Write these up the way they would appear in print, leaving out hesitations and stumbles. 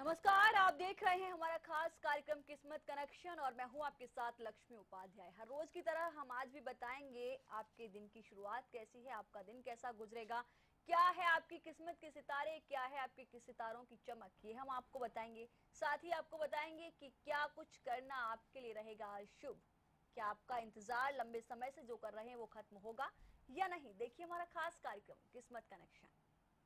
नमस्कार, आप देख रहे हैं हमारा खास कार्यक्रम किस्मत कनेक्शन और मैं हूं आपके साथ लक्ष्मी उपाध्याय। हर रोज की तरह हम आज भी बताएंगे आपके दिन की शुरुआत कैसी है, आपका दिन कैसा गुजरेगा, क्या है आपकी किस्मत के सितारे, क्या है आपके सितारों की चमक, ये हम आपको बताएंगे। साथ ही आपको बताएंगे कि क्या कुछ करना आपके लिए रहेगा आज शुभ, क्या आपका इंतजार लंबे समय से जो कर रहे हैं वो खत्म होगा या नहीं। देखिए हमारा खास कार्यक्रम किस्मत कनेक्शन।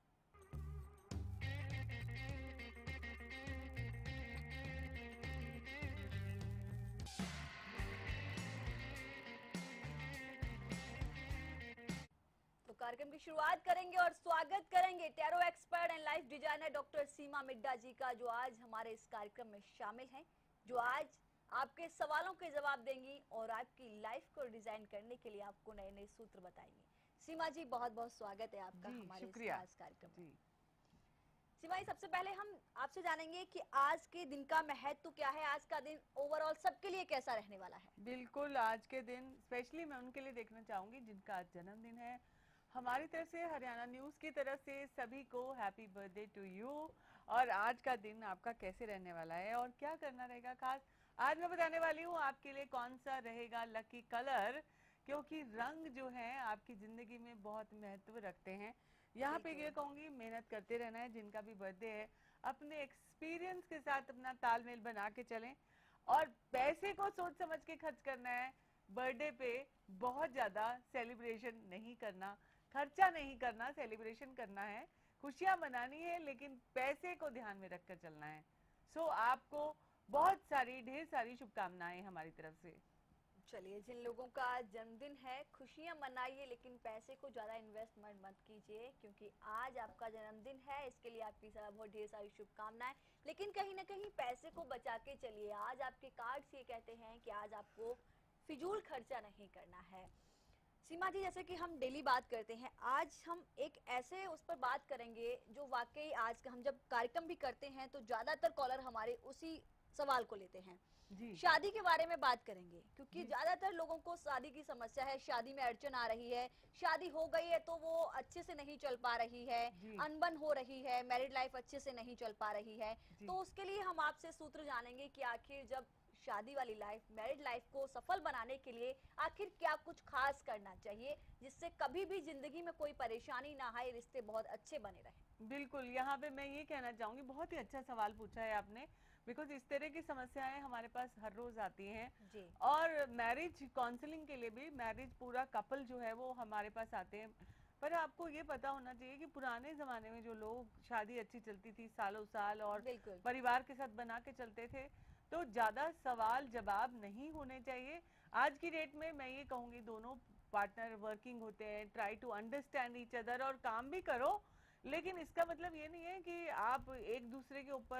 तो कार्यक्रम की शुरुआत करेंगे और स्वागत करेंगे tarot expert and life designer doctor Seema Midda ji का, जो आज हमारे इस कार्यक्रम में शामिल हैं, जो आज आपके सवालों के जवाब देंगी और आपकी लाइफ को डिजाइन करने के लिए आपको नए नए सूत्र बताएंगी। सीमा जी, बहुत बहुत स्वागत है आपका हमारे इस खास कार्यक्रम में। सीमा जी, सबसे पहले हम आपसे जानेंगे कि आज के दिन का महत्व क्या है, आज का दिन ओवरऑल सबके लिए कैसा रहने वाला है। बिल्कुल, आज के दिन स्पेशली मैं उनके लिए देखना चाहूंगी जिनका आज जन्मदिन है। हमारी तरफ से, हरियाणा न्यूज की तरफ से सभी को हैप्पी बर्थडे टू यू। और आज का दिन आपका कैसे रहने वाला है और क्या करना रहेगा खास, आज मैं बताने वाली हूँ आपके लिए कौन सा रहेगा लकी कलर, क्योंकि रंग जो है आपकी जिंदगी में बहुत महत्व रखते हैं। यहाँ पे ये कहूंगी, मेहनत करते रहना है। जिनका भी बर्थडे है अपने एक्सपीरियंस के साथ अपना तालमेल बना के चलें और पैसे को सोच समझ के खर्च करना है। बर्थडे पे बहुत ज्यादा सेलिब्रेशन नहीं करना, खर्चा नहीं करना, सेलिब्रेशन करना है, खुशियां मनानी है, लेकिन पैसे को ध्यान में रखकर चलना है। सो आपको बहुत सारी, ढेर सारी शुभकामनाएं हमारी तरफ से। चलिए, जिन लोगों का आज जन्मदिन है खुशियां मनाइए, लेकिन पैसे को ज्यादा इन्वेस्टमेंट मत कीजिए, क्योंकि आज आपका जन्मदिन है। इसके लिए आपकी बहुत ढेर सारी शुभकामनाएं, लेकिन कहीं ना कहीं पैसे को बचा के चलिए। आज आपके कार्ड्स ये कहते हैं कि आज आपको फिजूल खर्चा नहीं करना है। सीमा जी, जैसे कि हम डेली बात करते हैं, आज हम एक ऐसे उस पर बात करेंगे जो वाकई आज का हम जब कार्यक्रम भी करते हैं तो ज्यादातर कॉलर हमारे उसी सवाल को लेते हैं। शादी के बारे में बात करेंगे, क्योंकि ज्यादातर लोगों को शादी की समस्या है, शादी में अड़चन आ रही है, शादी हो गई है तो वो अच्छे से नहीं चल पा रही है, अनबन हो रही है, मैरिड लाइफ अच्छे से नहीं चल पा रही है। तो उसके लिए हम आपसे सूत्र जानेंगे कि आखिर जब शादी वाली लाइफ, मैरिड लाइफ को सफल बनाने के लिए आखिर क्या कुछ खास करना चाहिए, जिससे कभी भी जिंदगी में कोई परेशानी ना आए, रिश्ते बहुत अच्छे बने रहे। बिल्कुल, यहाँ पे मैं ये कहना चाहूंगी, बहुत ही अच्छा सवाल पूछा है आपने, बिकॉज इस तरह की समस्याएं हमारे पास हर रोज आती हैं। और मैरिज काउंसलिंग के लिए भी, मैरिज पूरा कपल जो है वो हमारे पास आते हैं। पर आपको ये पता होना चाहिए कि पुराने जमाने में जो लोग, शादी अच्छी चलती थी सालों साल और परिवार के साथ बना के चलते थे, तो ज्यादा सवाल जवाब नहीं होने चाहिए। आज की डेट में मैं ये कहूंगी, दोनों पार्टनर वर्किंग होते हैं, try to understand each other और काम भी करो, लेकिन इसका मतलब ये नहीं है कि आप एक दूसरे के ऊपर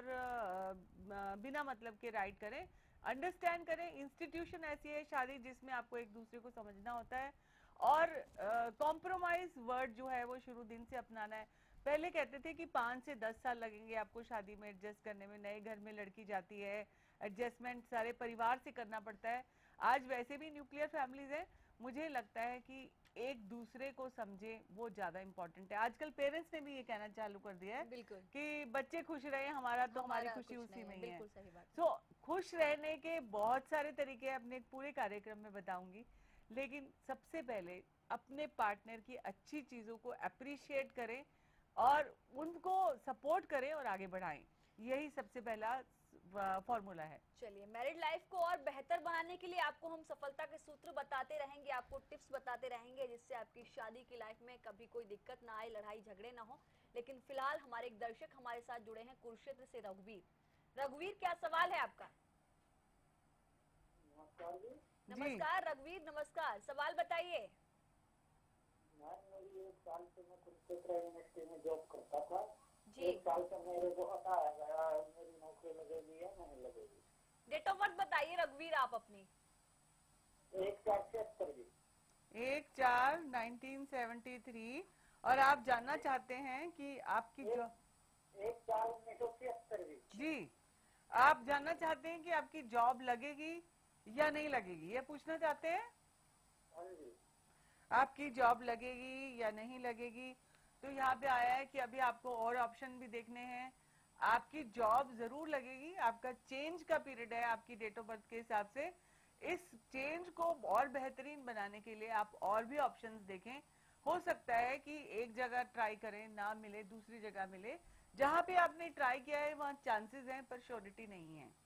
बिना मतलब के राइट करें। अंडरस्टैंड करें। इंस्टीट्यूशन ऐसी है शादी जिसमें आपको एक दूसरे को समझना होता है और कॉम्प्रोमाइज वर्ड जो है वो शुरू दिन से अपनाना है। पहले कहते थे कि 5 से 10 साल लगेंगे आपको शादी में एडजस्ट करने में, नए घर में लड़की जाती है, एडजस्टमेंट सारे परिवार से करना पड़ता है। आज वैसे भी न्यूक्लियर फैमिलीज है, मुझे लगता है कि एक दूसरे को समझे वो ज्यादा इंपॉर्टेंट है। आजकल पेरेंट्स ने भी ये कहना चालू कर दिया है कि बच्चे खुश रहे, हमारा तो हमारी खुशी उसी में ही है। सो खुश रहने के बहुत सारे तरीके अपने पूरे कार्यक्रम में बताऊंगी, लेकिन सबसे पहले अपने पार्टनर की अच्छी चीजों को अप्रिशिएट करें और उनको सपोर्ट करें और आगे बढ़ाएं। यही सबसे पहला फॉर्मूला है। चलिए, मैरिड लाइफ को और बेहतर बनाने के लिए आपको हम सफलता के सूत्र बताते रहेंगे, आपको टिप्स बताते रहेंगे, जिससे आपकी शादी की लाइफ में कभी कोई दिक्कत ना आए, लड़ाई झगड़े ना हो। लेकिन फिलहाल हमारे एक दर्शक हमारे साथ जुड़े हैं कुरुक्षेत्र से, रघुवीर। रघुवीर, क्या सवाल है आपका? नमस्कार रघुवीर, नमस्कार, सवाल बताइए। मेरी 1 साल से मैं कुरुक्षेत्र यूनिवर्सिटी में जॉब करता था जी। 1 साल से मेरे को पता है मेरी नौकरी लगेगी या नहीं लगेगी। डेट ऑफ बर्थ बताइए रघुवीर आप अपनी। 1/4/1973। और आप जानना चाहते हैं कि आपकी जॉब 1/4/1973 जी, आप जानना चाहते हैं कि आपकी जॉब लगेगी या नहीं लगेगी, ये पूछना चाहते हैं? हाँ जी। आपकी जॉब लगेगी या नहीं लगेगी, तो यहाँ पे आया है कि अभी आपको और ऑप्शन भी देखने हैं। आपकी जॉब जरूर लगेगी, आपका चेंज का पीरियड है आपकी डेट ऑफ बर्थ के हिसाब से। इस चेंज को और बेहतरीन बनाने के लिए आप और भी ऑप्शंस देखें। हो सकता है कि एक जगह ट्राई करें, ना मिले, दूसरी जगह मिले। जहां पे आपने ट्राई किया है वहां चांसेस हैं पर श्योरिटी नहीं है।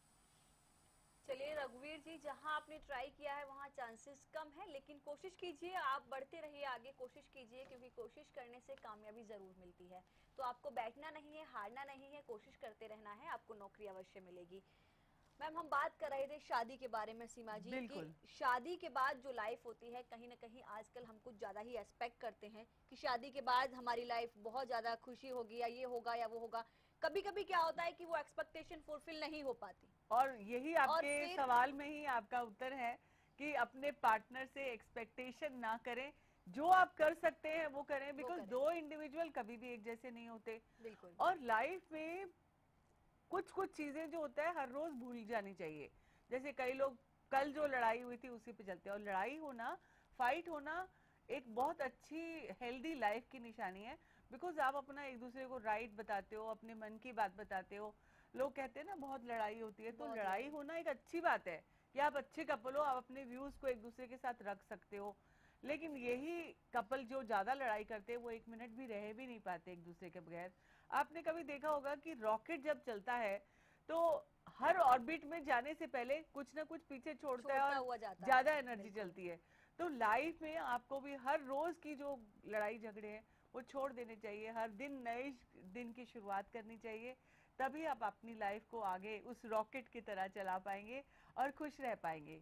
चलिए रघुवीर जी, जहां आपने ट्राई किया है वहां चांसेस कम है, लेकिन कोशिश कीजिए, आप बढ़ते रहिए आगे, कोशिश कीजिए, क्योंकि कोशिश करने से कामयाबी जरूर मिलती है। तो आपको बैठना नहीं है, हारना नहीं है, कोशिश करते रहना है, आपको नौकरी अवश्य मिलेगी। मैम, हम बात कर रहे थे शादी के बारे में सीमा जी, कि शादी के बाद जो लाइफ होती है, कहीं ना कहीं आजकल हम कुछ ज्यादा ही एक्सपेक्ट करते हैं कि शादी के बाद हमारी लाइफ बहुत ज्यादा खुशी होगी, या ये होगा या वो होगा। कभी कभी क्या होता है कि वो एक्सपेक्टेशन फुलफिल नहीं हो पाती। और यही आपके सवाल में ही आपका उत्तर है कि अपने पार्टनर से एक्सपेक्टेशन ना करें, जो आप कर सकते हैं वो करें, बिकॉज दो इंडिविजुअल कभी भी एक जैसे नहीं होते। बिल्कुल। और लाइफ में कुछ कुछ चीजें जो होता है हर रोज भूल जानी चाहिए। जैसे कई लोग कल जो लड़ाई हुई थी उसी पे चलते हैं, और लड़ाई होना, फाइट होना एक बहुत अच्छी हेल्दी लाइफ की निशानी है। बिकॉज आप अपना एक दूसरे को राइट बताते हो, अपने मन की बात बताते हो। लोग कहते हैं ना बहुत लड़ाई होती है, तो लड़ाई होना एक अच्छी बात है कि आप अच्छे कपल हो, आप अपने व्यूज को एक दूसरे के साथ रख सकते हो। लेकिन यही कपल जो ज्यादा लड़ाई करते हैं वो एक मिनट भी रह भी नहीं पाते एक दूसरे के बगैर। आपने कभी देखा होगा कि रॉकेट जब चलता है तो हर ऑर्बिट में जाने से पहले कुछ ना कुछ पीछे छोड़ता है और ज्यादा एनर्जी चलती है। तो लाइफ में आपको भी हर रोज की जो लड़ाई झगड़े हैं वो छोड़ देने चाहिए, हर दिन नए दिन की शुरुआत करनी चाहिए। तभी आप अपनी लाइफ को आगे उस रॉकेट की तरह चला पाएंगे और खुश रह पाएंगे।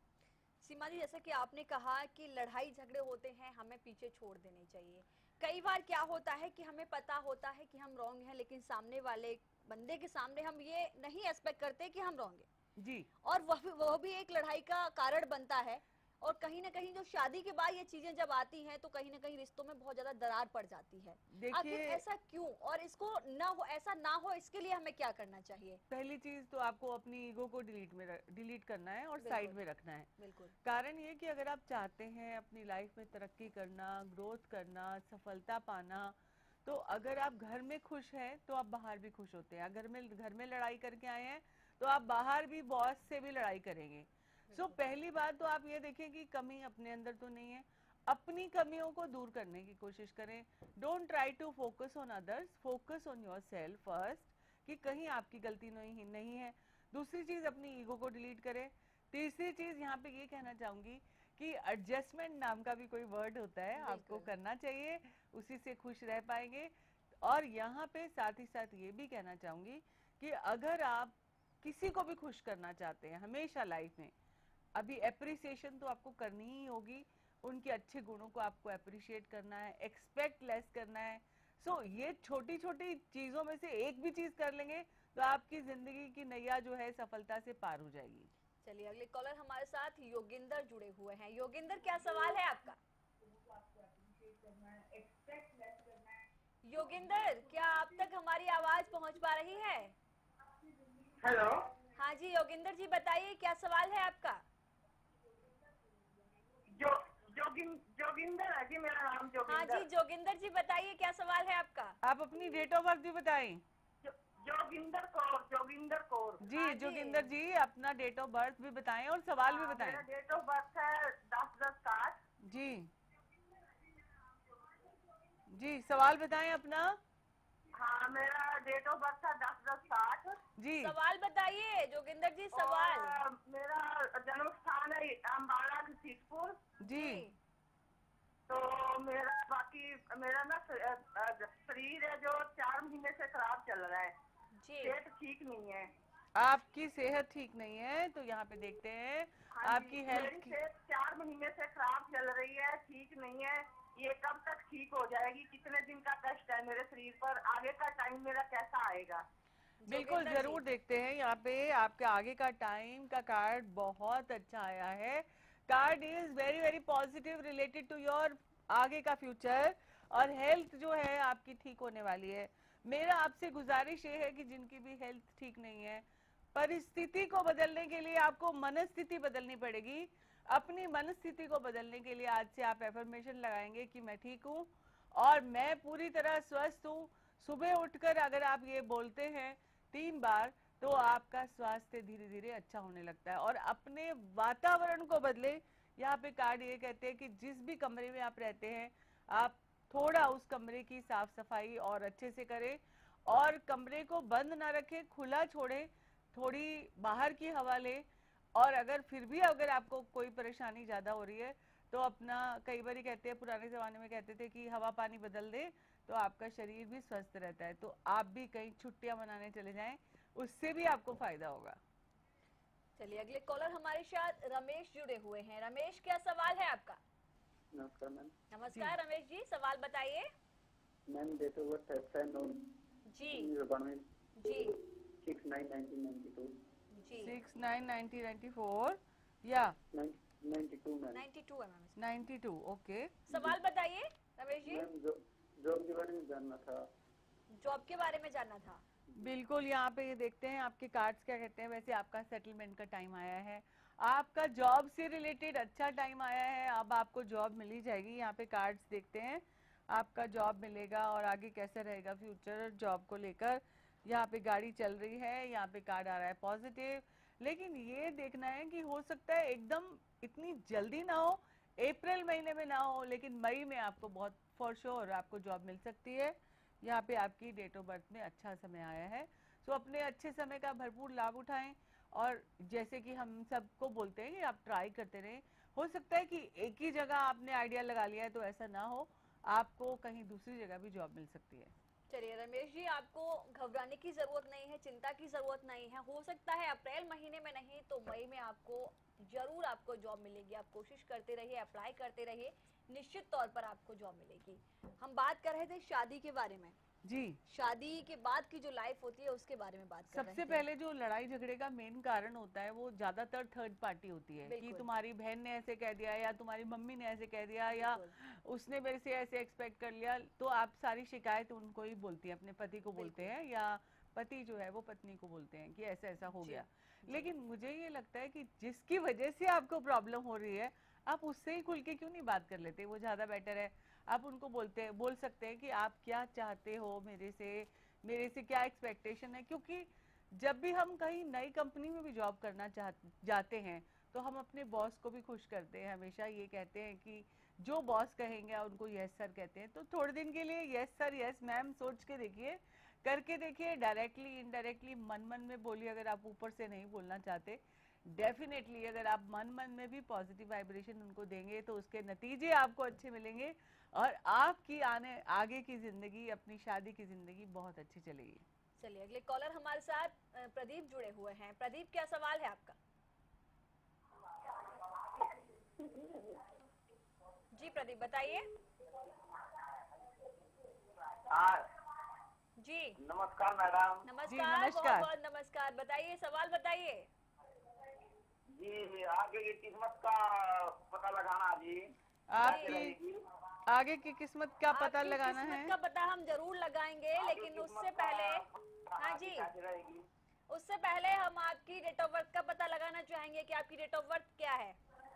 सीमा जी, जैसा कि आपने कहा कि लड़ाई झगड़े होते हैं, हमें पीछे छोड़ देने चाहिए। कई बार क्या होता है कि हमें पता होता है कि हम रॉन्ग हैं, लेकिन सामने वाले बंदे के सामने हम ये नहीं एक्सपेक्ट करते कि हम रॉन्ग हैं जी, और वह भी एक लड़ाई का कारण बनता है। और कहीं ना कहीं जो शादी के बाद ये चीजें जब आती हैं तो कहीं ना कहीं रिश्तों में बहुत ज्यादा दरार पड़ जाती है। आखिर ऐसा क्यों, और इसको ना हो, ऐसा ना हो, इसके लिए हमें क्या करना चाहिए? पहली चीज तो आपको अपनी ईगो को डिलीट करना है और साइड में रखना है। बिल्कुल। कारण ये कि अगर आप चाहते हैं अपनी लाइफ में तरक्की करना, ग्रोथ करना, सफलता पाना, तो अगर आप घर में खुश हैं तो आप बाहर भी खुश होते हैं। अगर घर में लड़ाई करके आए हैं तो आप बाहर भी बॉस से भी लड़ाई करेंगे। सो पहली बात तो आप ये देखें कि कमी अपने अंदर तो नहीं है, अपनी कमियों को दूर करने की कोशिश करें। Don't try to focus on others, focus on your self first, कि कहीं आपकी गलती नहीं है। दूसरी चीज अपनी ईगो को डिलीट करें। तीसरी चीज यहाँ पे ये कहना चाहूंगी कि एडजस्टमेंट नाम का भी कोई वर्ड होता है, आपको करना चाहिए, उसी से खुश रह पाएंगे। और यहाँ पे साथ ही साथ ये भी कहना चाहूंगी कि अगर आप किसी को भी खुश करना चाहते हैं हमेशा लाइफ में, अभी एप्रिसिएशन तो आपको करनी ही होगी, उनके अच्छे गुणों को आपको अप्रिशिएट करना है, एक्सपेक्ट लेस करना है। सो ये छोटी छोटी चीजों में से एक भी चीज कर लेंगे तो आपकी जिंदगी की नैया जो है सफलता से पार हो जाएगी। चलिए अगले कॉलर हमारे साथ योगिंदर जुड़े हुए हैं। योगिंदर, क्या सवाल है आपका? योगिंदर, क्या आप तक हमारी आवाज पहुंच पा रही है? हेलो। हाँ जी योगिंदर जी, बताइए क्या सवाल है आपका? जोगिंदर है जी, मेरा नाम जोगिंदर। हाँ जी जोगिंदर जी, बताइए क्या सवाल है आपका? आप अपनी डेट ऑफ बर्थ भी बताएं। जोगिंदर कौर जी। हाँ जोगिंदर जी, अपना डेट ऑफ बर्थ भी बताएं और सवाल भी बताएं। मेरा डेट ऑफ बर्थ है 10/10/60। जी जी, सवाल बताएं अपना। हाँ, मेरा डेट ऑफ बर्थ है 10/10/60। जी, सवाल बताइए जोगिंदर जी, सवाल। मेरा जन्म स्थान है अम्बाड़ा घसीटपुर जी। तो मेरा ना शरीर है जो 4 महीने से खराब चल रहा है, सेहत ठीक नहीं है। आपकी सेहत ठीक नहीं है, तो यहाँ पे देखते हैं आपकी हेल्थ की। सेहत 4 महीने से खराब चल रही है, ठीक नहीं है। ये कब तक ठीक हो जाएगी? कितने दिन का कष्ट है मेरे शरीर पर? आगे का टाइम मेरा कैसा आएगा? बिल्कुल जरूर देखते हैं। यहाँ पे आपके आगे का टाइम का कार्ड बहुत अच्छा आया है। Card is very very positive related to your आगे का फ्यूचर, और हेल्थ जो है आपकी ठीक होने वाली है। मेरा आपसे गुजारिश ये है कि जिनकी भी हेल्थ ठीक नहीं है, परिस्थिति को बदलने के लिए आपको मनस्थिति बदलनी पड़ेगी। अपनी मनस्थिति को बदलने के लिए आज से आप एफर्मेशन लगाएंगे कि मैं ठीक हूँ और मैं पूरी तरह स्वस्थ हूँ, सुबह उठकर अगर आप ये बोलते हैं 3 बार तो आपका स्वास्थ्य धीरे धीरे अच्छा होने लगता है। और अपने वातावरण को बदले। यहाँ पे कार्ड ये कहते हैं कि जिस भी कमरे में आप रहते हैं आप थोड़ा उस कमरे की साफ सफाई और अच्छे से करें और कमरे को बंद ना रखें, खुला छोड़ें, थोड़ी बाहर की हवा लें। और अगर फिर भी अगर आपको कोई परेशानी ज्यादा हो रही है तो अपना, कई बार कहते हैं, पुराने जमाने में कहते थे कि हवा पानी बदल दे तो आपका शरीर भी स्वस्थ रहता है। तो आप भी कहीं छुट्टियां मनाने चले जाएं, उससे भी आपको फायदा होगा। चलिए अगले कॉलर हमारे साथ रमेश जुड़े हुए हैं। रमेश, क्या सवाल है आपका? नमस्कार मैम। नमस्कार रमेश जी, सवाल बताइए। मैम डेट ऑफ बर्थ है 9 जी 1992 जी 6/9/1992 जी 6/9/1994 या 92 मैम। 92 है मैम। 92, ओके। सवाल बताइए रमेश जी। मैम जॉब के बारे में जानना था। जॉब के बारे में जानना था। बिल्कुल, यहाँ पे ये देखते हैं आपके कार्ड्स क्या कहते हैं। वैसे आपका सेटलमेंट का टाइम आया है, आपका जॉब से रिलेटेड अच्छा टाइम आया है, अब आपको जॉब मिली जाएगी। यहाँ पे कार्ड्स देखते हैं, आपका जॉब मिलेगा और आगे कैसा रहेगा फ्यूचर जॉब को लेकर। यहाँ पे गाड़ी चल रही है, यहाँ पे कार्ड आ रहा है पॉजिटिव। लेकिन ये देखना है कि हो सकता है एकदम इतनी जल्दी ना हो, अप्रैल महीने में ना हो, लेकिन मई में आपको बहुत फॉर श्योर आपको जॉब मिल सकती है। यहाँ पे आपकी डेट ऑफ बर्थ में अच्छा समय आया है, सो अपने अच्छे समय का भरपूर लाभ उठाएं। और जैसे कि हम सबको बोलते हैं कि आप ट्राई करते रहें। हो सकता है कि एक ही जगह आपने आइडिया लगा लिया है तो ऐसा ना हो, आपको कहीं दूसरी जगह भी जॉब मिल सकती है। चलिए रमेश जी, आपको घबराने की जरूरत नहीं है, चिंता की जरूरत नहीं है। हो सकता है अप्रैल महीने में नहीं तो मई में आपको जरूर आपको जॉब मिलेगी। आप कोशिश करते रहिए, अप्लाई करते रहिए, निश्चित तौर पर आपको जॉब मिलेगी। हम बात कर रहे थे शादी के बारे में जी। शादी के बाद की जो लाइफ होती है उसके बारे में बात कर रहे थे। सबसे पहले जो लड़ाई झगड़े का मेन कारण होता है वो ज्यादातर थर्ड पार्टी होती है कि तुम्हारी बहन ने ऐसे कह दिया या तुम्हारी मम्मी ने ऐसे कह दिया या उसने मेरे से ऐसे एक्सपेक्ट कर लिया। तो आप सारी शिकायत उनको ही बोलती है, अपने पति को बोलते हैं या पति जो है वो पत्नी को बोलते हैं कि ऐसा ऐसा हो गया। लेकिन मुझे ये लगता है कि जिसकी वजह से आपको प्रॉब्लम हो रही है आप उससे ही खुल के क्यों नहीं बात कर लेते, वो ज्यादा बेटर है। आप उनको बोल सकते हैं कि आप क्या चाहते हो मेरे से क्या एक्सपेक्टेशन है। क्योंकि जब भी हम कहीं नई कंपनी में भी जॉब करना जाते हैं तो हम अपने बॉस को भी खुश करते हैं। हमेशा ये कहते हैं कि जो बॉस कहेंगे उनको यस सर कहते हैं। तो थोड़े दिन के लिए यस सर यस मैम सोच के देखिए, करके देखिए, डायरेक्टली इनडायरेक्टली मन मन में बोलिए। अगर आप ऊपर से नहीं बोलना चाहते, डेफिनेटली अगर आप मन मन में भी पॉजिटिव वाइब्रेशन उनको देंगे तो उसके नतीजे आपको अच्छे मिलेंगे और आपकी आगे की जिंदगी, अपनी शादी की जिंदगी बहुत अच्छी चलेगी। चलिए अगले कॉलर हमारे साथ प्रदीप जुड़े हुए हैं। प्रदीप, क्या सवाल है आपका? जी प्रदीप बताइए। जी नमस्कार मैडम। नमस्कार, बहुत बहुत नमस्कार। बताइए, सवाल बताइए। जी आगे की किस्मत का पता लगाना जी। आपकी आगे की किस्मत का पता लगाना है। किस्मत का पता हम जरूर लगाएंगे, लेकिन उससे पहले, हाँ जी, उससे पहले हम आपकी डेट ऑफ बर्थ का पता लगाना चाहेंगे कि आपकी डेट ऑफ बर्थ क्या है।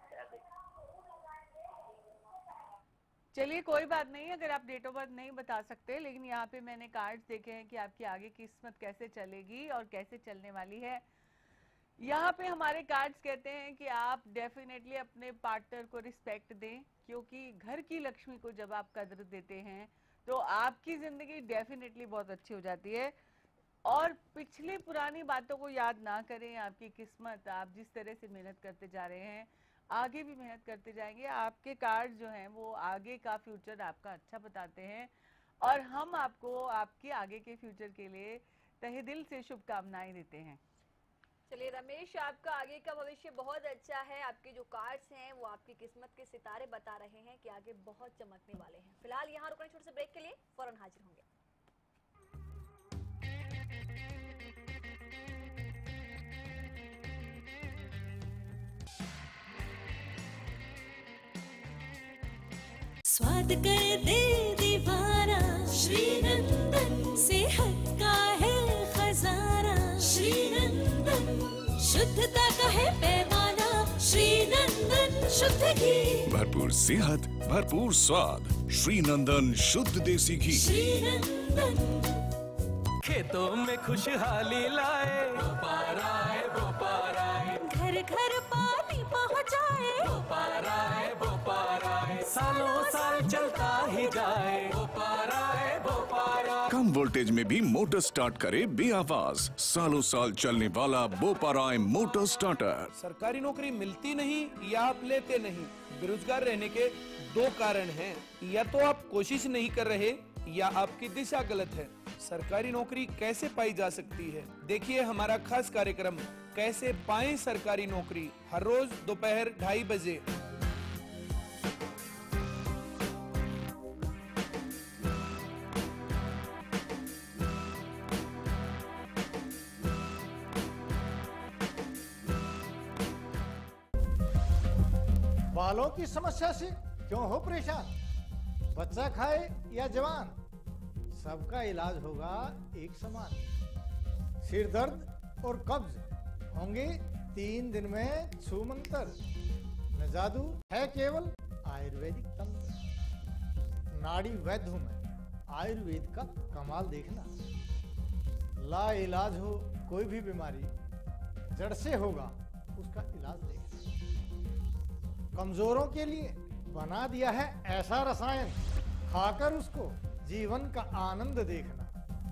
चलिए कोई बात नहीं, अगर आप डेट ऑफ बर्थ नहीं बता सकते, लेकिन यहाँ पे मैंने कार्ड्स देखे हैं कि आपकी आगे की किस्मत कैसे चलेगी और कैसे चलने वाली है। यहाँ पे हमारे कार्ड्स कहते हैं कि आप डेफिनेटली अपने पार्टनर को रिस्पेक्ट दें, क्योंकि घर की लक्ष्मी को जब आप कदर देते हैं तो आपकी जिंदगी डेफिनेटली बहुत अच्छी हो जाती है। और पिछली पुरानी बातों को याद ना करें। आपकी किस्मत, आप जिस तरह से मेहनत करते जा रहे हैं आगे भी मेहनत करते जाएंगे। आपके कार्ड जो हैं वो आगे का फ्यूचर आपका अच्छा बताते हैं और हम आपको आपके आगे के फ्यूचर के लिए तहे दिल से शुभकामनाएं देते हैं। चलिए रमेश, आपका आगे का भविष्य बहुत अच्छा है। आपके जो कार्ड्स हैं वो आपकी किस्मत के सितारे बता रहे हैं कि आगे बहुत चमकने वाले हैं। फिलहाल यहाँ रुकने छोटे से ब्रेक के लिए फौरन हाजिर होंगे। स्वाद कर दे दीवाना श्रीनंदन, सेहत का है खजाना श्रीनंदन, शुद्धता का है पैमाना श्रीनंदन, शुद्ध घी, भरपूर सेहत, भरपूर स्वाद। श्रीनंदन शुद्ध देसी घी। श्रीनंदन। खेतों में खुशहाली लाए, घर घर पानी पहुँचाए, सालों साल चलता ही जाए। कम वोल्टेज में भी मोटर स्टार्ट करे बेआवाज। सालों साल चलने वाला बोपाराय मोटर स्टार्टर। सरकारी नौकरी मिलती नहीं या आप लेते नहीं। बेरोजगार रहने के दो कारण हैं, या तो आप कोशिश नहीं कर रहे या आपकी दिशा गलत है। सरकारी नौकरी कैसे पाई जा सकती है, देखिए हमारा खास कार्यक्रम कैसे पाएं सरकारी नौकरी, हर रोज दोपहर 2:30 बजे। बालों की समस्या से क्यों हो परेशान? बच्चा खाए या जवान, सबका इलाज होगा एक समान। सिर दर्द और कब्ज होंगे 3 दिन में छूमंतर। न जादू है केवल आयुर्वेदिक तंत्र। नाड़ी वैद्य हूं मैं, आयुर्वेद का कमाल देखना। ला इलाज हो कोई भी बीमारी, जड़ से होगा उसका इलाज देखना। कमजोरों के लिए बना दिया है ऐसा रसायन, खाकर उसको जीवन का आनंद देखना।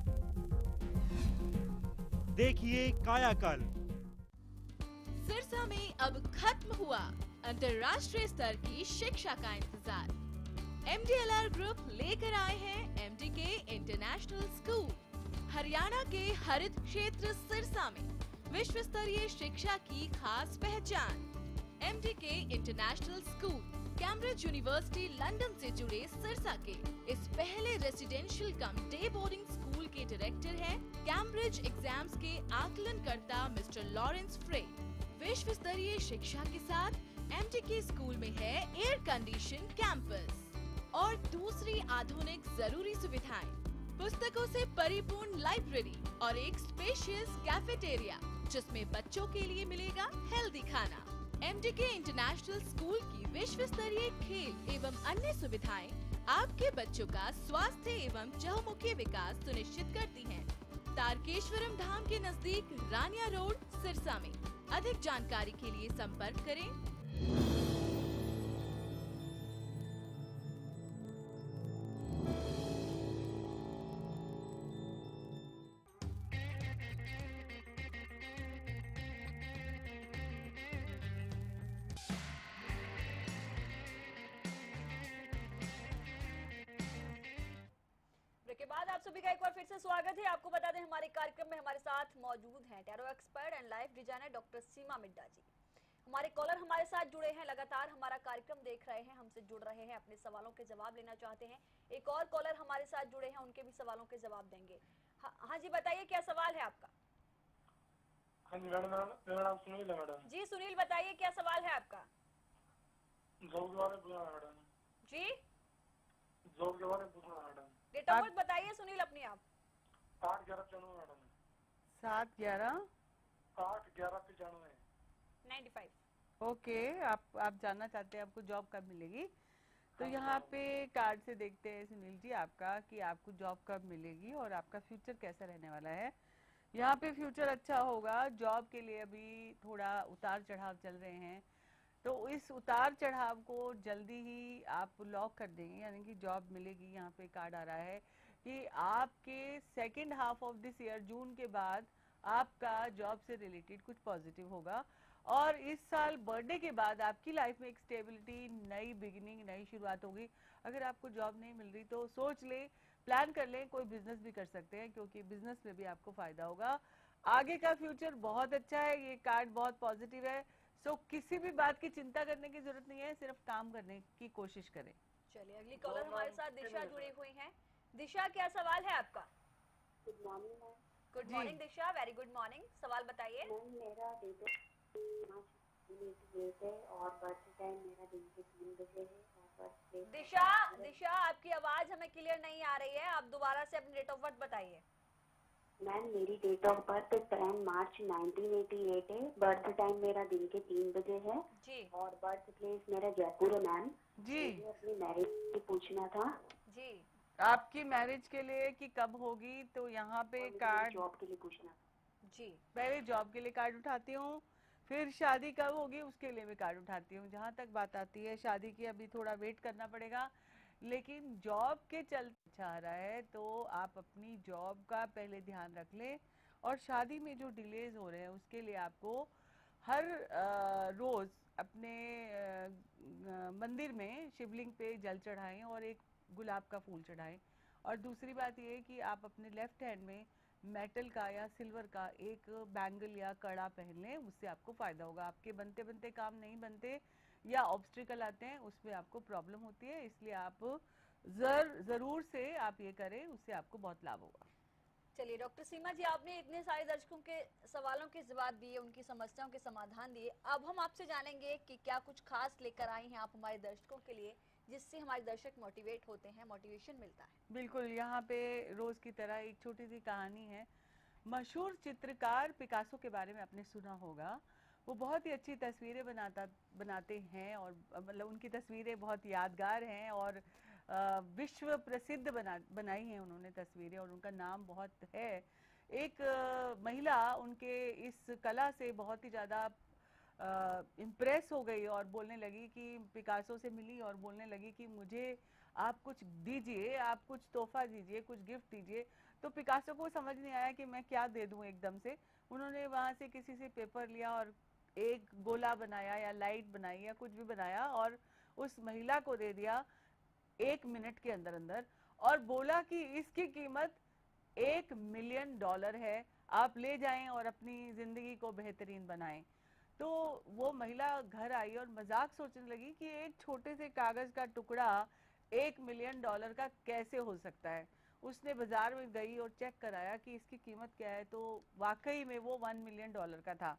देखिए कायाकल्प। सिरसा में अब खत्म हुआ अंतर्राष्ट्रीय स्तर की शिक्षा का इंतजार। MDLR ग्रुप लेकर आए हैं MDK इंटरनेशनल स्कूल। हरियाणा के हरित क्षेत्र सिरसा में विश्व स्तरीय शिक्षा की खास पहचान। MDK international school Cambridge University London से जुड़े सिरसा के इस पहले residential cum day boarding school के डायरेक्टर हैं कैम्ब्रिज एग्जाम्स के आकलनकर्ता मिस्टर लॉरेंस फ्रे। विश्व स्तरीय शिक्षा के साथ MDK स्कूल में है एयर कंडीशन कैंपस और दूसरी आधुनिक जरूरी सुविधाएं, पुस्तकों से परिपूर्ण लाइब्रेरी और एक स्पेशियस कैफेटेरिया जिसमें बच्चों के लिए मिलेगा हेल्दी खाना। MDK इंटरनेशनल स्कूल की विश्व स्तरीय खेल एवं अन्य सुविधाएं आपके बच्चों का स्वास्थ्य एवं चहुमुखी विकास सुनिश्चित करती हैं। तारकेश्वरम धाम के नजदीक रानिया रोड सिरसा में। अधिक जानकारी के लिए संपर्क करें। के बाद आप सभी का एक बार फिर से स्वागत है। आपको बता दें हमारे कार्यक्रम में हमारे साथ मौजूद हैं tarot expert and life designer doctor Seema Midda ji. हमारे कॉलर हमारे साथ जुड़े हैं, लगातार हमारा कार्यक्रम देख रहे हैं, हमसे जुड़ रहे हैं, अपने सवालों के जवाब लेना चाहते हैं। एक और कॉलर हमारे साथ जुड़े हैं, उनके भी सवालों के जवाब देंगे। हाँ जी, बताइए क्या सवाल है आपका? हाँ जी मैडम, मेरा नाम सुनील है मैडम। जी सुनील, बताइए क्या सवाल है आपका? जॉब के बारे में पूछना मैडम। जी जॉब के बारे में पूछना मैडम। डेट ऑफ बर्थ बताइए सुनील अपनी आप। 8/11/95 मैडम। 7/11/95। 95। ओके, आप जानना चाहते हैं आपको जॉब कब मिलेगी? तो यहाँ पे कार्ड से देखते हैं सुनील जी आपका कि आपको जॉब कब मिलेगी और आपका फ्यूचर कैसा रहने वाला है। यहाँ पे फ्यूचर अच्छा होगा। जॉब के लिए अभी थोड़ा उतार चढ़ाव चल रहे हैं, तो इस उतार चढ़ाव को जल्दी ही आप लॉक कर देंगे, यानी कि जॉब मिलेगी। यहाँ पे कार्ड आ रहा है कि आपके second half of this year, जून के बाद आपका जॉब से रिलेटेड कुछ पॉजिटिव होगा। और इस साल बर्थडे के बाद आपकी लाइफ में एक स्टेबिलिटी, नई बिगिनिंग, नई शुरुआत होगी। अगर आपको जॉब नहीं मिल रही तो सोच ले, प्लान कर लें, कोई बिजनेस भी कर सकते हैं क्योंकि बिजनेस में भी आपको फायदा होगा। आगे का फ्यूचर बहुत अच्छा है, ये कार्ड बहुत पॉजिटिव है। सो किसी भी बात की चिंता करने की जरूरत नहीं है, सिर्फ काम करने की कोशिश करें। चलिए अगली कॉलर हमारे साथ दिशा जुड़ी हुई हैं। दिशा, क्या सवाल है आपका? Good morning ma'am. Good morning Disha, very good morning. सवाल बताइए। मैम मेरा डेट है और बर्थ टाइम मेरा दिन के 3 बजे है। दिशा आपकी आवाज हमें क्लियर नहीं आ रही है, आप दोबारा से अपनी डेट ऑफ बर्थ बताइए। मैम मेरी डेट ऑफ बर्थ 10 मार्च 1988 है। बर्थ टाइम मेरा दिन के 3 बजे है जी। और बर्थ प्लेस मेरा जयपुर है मैम। जी। मुझे अपनी मैरिज पूछना था जी। आपकी मैरिज के लिए कि कब होगी, तो यहाँ पे कार्ड जॉब के लिए पूछना जी। पहले जॉब के लिए कार्ड उठाती हूँ, फिर शादी कब होगी उसके लिए भी कार्ड उठाती हूँ। जहाँ तक बात आती है शादी की, अभी थोड़ा वेट करना पड़ेगा, लेकिन जॉब के चलते चाह रहा है तो आप अपनी जॉब का पहले ध्यान रख लें। और शादी में जो डिलेज हो रहे हैं उसके लिए आपको हर रोज अपने मंदिर में शिवलिंग पे जल चढ़ाएं और एक गुलाब का फूल चढ़ाएं। और दूसरी बात ये है कि आप अपने लेफ्ट हैंड में मेटल का या सिल्वर का एक बैंगल या कड़ा पहन लें, उससे आपको फायदा होगा। आपके बनते बनते काम नहीं बनते या ऑब्स्टिकल आते हैं, उसमें आपको प्रॉब्लम होती है, इसलिए आप जरूर से आप ये करें, उससे आपको बहुत लाभ होगा। चलिए डॉक्टर सीमा जी, आपने इतने सारे दर्शकों के सवालों के जवाब दिए, उनकी समस्याओं के समाधान दिए। अब हम आपसे जानेंगे कि क्या कुछ खास लेकर आई हैं आप हमारे दर्शकों के लिए, जिससे हमारे दर्शक मोटिवेट होते हैं, मोटिवेशन मिलता है। बिल्कुल, यहाँ पे रोज की तरह एक छोटी सी कहानी है। मशहूर चित्रकार पिकासो के बारे में आपने सुना होगा। वो बहुत ही अच्छी तस्वीरें बनाते हैं और मतलब उनकी तस्वीरें बहुत यादगार हैं और विश्व प्रसिद्ध बनाई हैं उन्होंने तस्वीरें, और उनका नाम बहुत है। एक महिला उनके इस कला से बहुत ही ज़्यादा इम्प्रेस हो गई और बोलने लगी कि पिकासो से मिली और बोलने लगी कि मुझे आप कुछ दीजिए, आप कुछ तोहफा दीजिए, कुछ गिफ्ट दीजिए। तो पिकासो को समझ नहीं आया कि मैं क्या दे दूं एकदम से। उन्होंने वहाँ से किसी से पेपर लिया और एक गोला बनाया या लाइट बनाई या कुछ भी बनाया और उस महिला को दे दिया 1 मिनट के अंदर अंदर, और बोला कि इसकी कीमत $1 मिलियन है, आप ले जाएं और अपनी जिंदगी को बेहतरीन बनाएं। तो वो महिला घर आई और मजाक सोचने लगी कि एक छोटे से कागज का टुकड़ा $1 मिलियन का कैसे हो सकता है। उसने बाजार में गई और चेक कराया कि इसकी कीमत क्या है, तो वाकई में वो $1 मिलियन का था।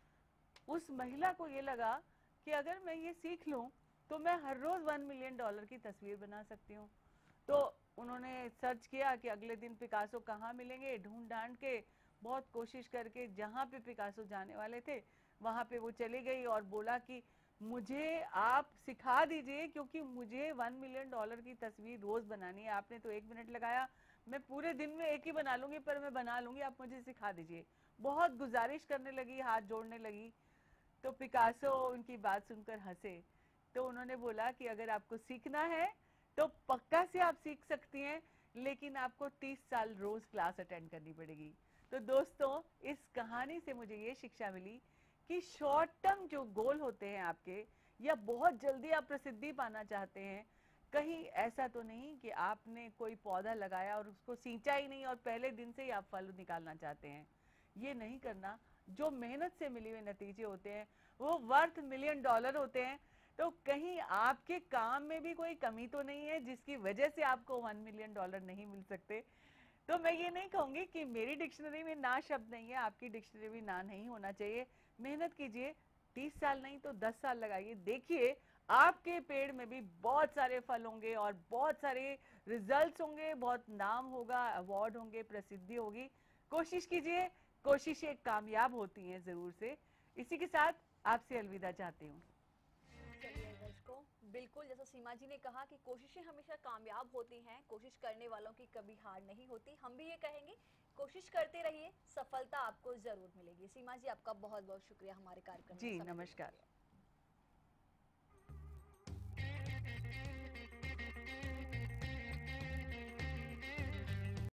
उस महिला को ये लगा कि अगर मैं ये सीख लूं तो मैं हर रोज $1 मिलियन की तस्वीर बना सकती हूँ। तो उन्होंने सर्च किया कि अगले दिन पिकासो कहाँ मिलेंगे, ढूंढ ढांड के बहुत कोशिश करके जहाँ पे पिकासो जाने वाले थे वहाँ पे वो चली गई और बोला कि मुझे आप सिखा दीजिए, क्योंकि मुझे $1 मिलियन की तस्वीर रोज बनानी है। आपने तो 1 मिनट लगाया, मैं पूरे दिन में एक ही बना लूंगी, पर मैं बना लूंगी, आप मुझे सिखा दीजिए। बहुत गुजारिश करने लगी, हाथ जोड़ने लगी। तो पिकासो उनकी बात सुनकर हंसे। तो उन्होंने बोला कि अगर आपको सीखना है तो पक्का से आप सीख सकती हैं, लेकिन आपको 30 साल रोज क्लास अटेंड करनी पड़ेगी। तो दोस्तों, इस कहानी से मुझे ये शिक्षा मिली कि शॉर्ट टर्म जो गोल होते हैं आपके, या बहुत जल्दी आप प्रसिद्धि पाना चाहते हैं, कहीं ऐसा तो नहीं कि आपने कोई पौधा लगाया और उसको सींचा ही नहीं और पहले दिन से ही आप फल निकालना चाहते हैं। ये नहीं करना। जो मेहनत से मिले हुए नतीजे होते हैं वो वर्थ $1 मिलियन होते हैं। तो कहीं आपके काम में भी कोई कमी तो नहीं है जिसकी वजह से आपको $1 मिलियन नहीं मिल सकते। तो मैं ये नहीं कहूंगी कि मेरी डिक्शनरी में ना शब्द नहीं है, आपकी डिक्शनरी में ना नहीं होना चाहिए। मेहनत कीजिए, 30 साल नहीं तो 10 साल लगाइए, देखिए आपके पेड़ में भी बहुत सारे फल होंगे और बहुत सारे रिजल्ट्स होंगे, बहुत नाम होगा, अवार्ड होंगे, प्रसिद्धि होगी। कोशिश कीजिए, कोशिशें कामयाब होती हैं जरूर से। इसी के साथ आपसे अलविदा चाहती हूँ। चलिए दर्शकों, बिल्कुल जैसा सीमा जी ने कहा कि कोशिशें हमेशा कामयाब होती हैं, कोशिश करने वालों की कभी हार नहीं होती। हम भी ये कहेंगे, कोशिश करते रहिए, सफलता आपको जरूर मिलेगी। सीमा जी, आपका बहुत बहुत शुक्रिया हमारे कार्यक्रम में। जी नमस्कार।